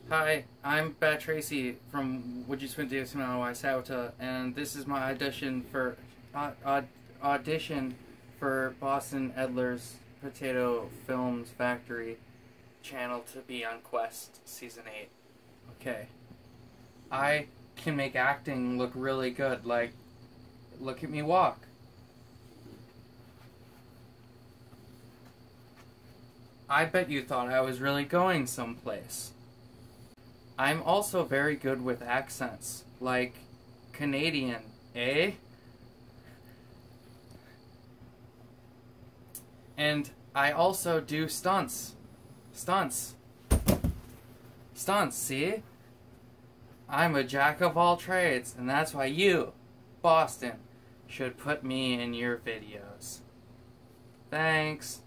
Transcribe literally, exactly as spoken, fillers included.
Hi, I'm Bat Tracy from WYSADWTA on WYSADWTA, and this is my audition for uh, aud, audition for Boston Edler's Potato Films Factory channel to be on Quest Season eight. Okay. I can make acting look really good, like, look at me walk. I bet you thought I was really going someplace. I'm also very good with accents, like Canadian, eh? And I also do stunts. Stunts. Stunts, see? I'm a jack of all trades, and that's why you, Boston, should put me in your videos. Thanks.